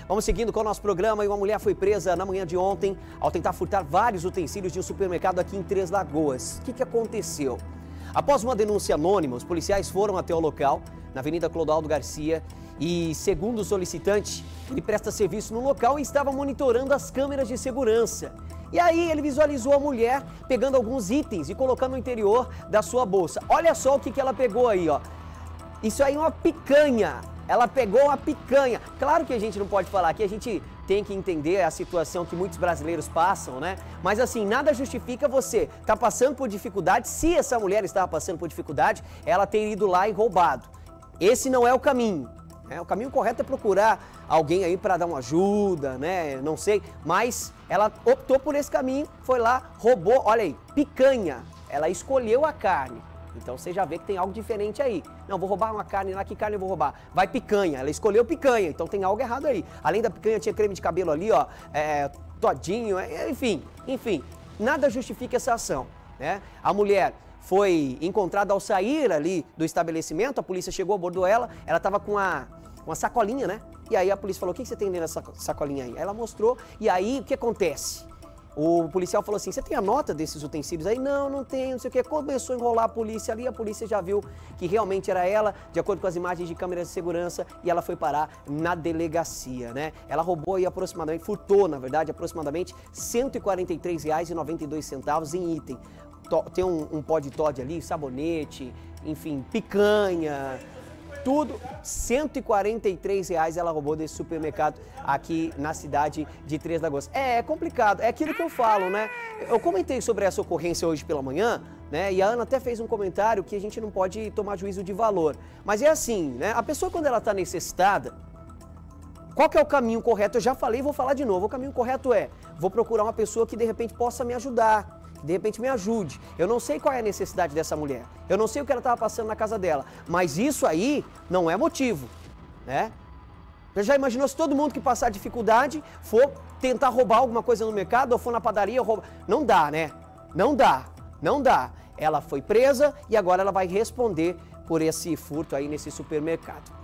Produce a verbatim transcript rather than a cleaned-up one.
Vamos seguindo com o nosso programa e uma mulher foi presa na manhã de ontem ao tentar furtar vários utensílios de um supermercado aqui em Três Lagoas. O que, que aconteceu? Após uma denúncia anônima, os policiais foram até o local, na Avenida Clodoaldo Garcia, e, segundo o solicitante, ele presta serviço no local e estava monitorando as câmeras de segurança. E aí ele visualizou a mulher pegando alguns itens e colocando no interior da sua bolsa. Olha só o que, que ela pegou aí, ó. Isso aí é uma picanha. Ela pegou uma picanha. Claro que a gente não pode falar aqui, a gente tem que entender a situação que muitos brasileiros passam, né? Mas assim, nada justifica você estar passando por dificuldade. Se essa mulher estava passando por dificuldade, ela ter ido lá e roubado. Esse não é o caminho. É, o caminho correto é procurar alguém aí para dar uma ajuda, né? Não sei, mas ela optou por esse caminho, foi lá, roubou, olha aí, picanha. Ela escolheu a carne. Então você já vê que tem algo diferente aí. Não, vou roubar uma carne lá, que carne eu vou roubar? Vai picanha, ela escolheu picanha, então tem algo errado aí. Além da picanha tinha creme de cabelo ali, ó, é, todinho, é, enfim, enfim, nada justifica essa ação, né? A mulher foi encontrada ao sair ali do estabelecimento, a polícia chegou, abordou ela, ela estava com uma, uma sacolinha, né? E aí a polícia falou, o que você tem dentro dessa sacolinha aí? Aí ela mostrou, e aí o que acontece? O policial falou assim, você tem a nota desses utensílios aí? Não, não tenho, não sei o que. Começou a enrolar a polícia ali, a polícia já viu que realmente era ela, de acordo com as imagens de câmeras de segurança, e ela foi parar na delegacia, né? Ela roubou aí aproximadamente, furtou, na verdade, aproximadamente cento e quarenta e três reais e noventa e dois centavos em item. Tem um, um pó de Toddy ali, sabonete, enfim, picanha, tudo, cento e quarenta e três reais ela roubou desse supermercado aqui na cidade de Três Lagoas. É, é complicado, é aquilo que eu falo, né? Eu comentei sobre essa ocorrência hoje pela manhã, né? E a Ana até fez um comentário que a gente não pode tomar juízo de valor. Mas é assim, né? A pessoa quando ela está necessitada, qual que é o caminho correto? Eu já falei e vou falar de novo. O caminho correto é, vou procurar uma pessoa que de repente possa me ajudar. De repente me ajude. Eu não sei qual é a necessidade dessa mulher. Eu não sei o que ela estava passando na casa dela. Mas isso aí não é motivo, né? Você já imaginou se todo mundo que passar dificuldade for tentar roubar alguma coisa no mercado ou for na padaria roubar? Não dá, né? Não dá, não dá. Ela foi presa e agora ela vai responder por esse furto aí nesse supermercado.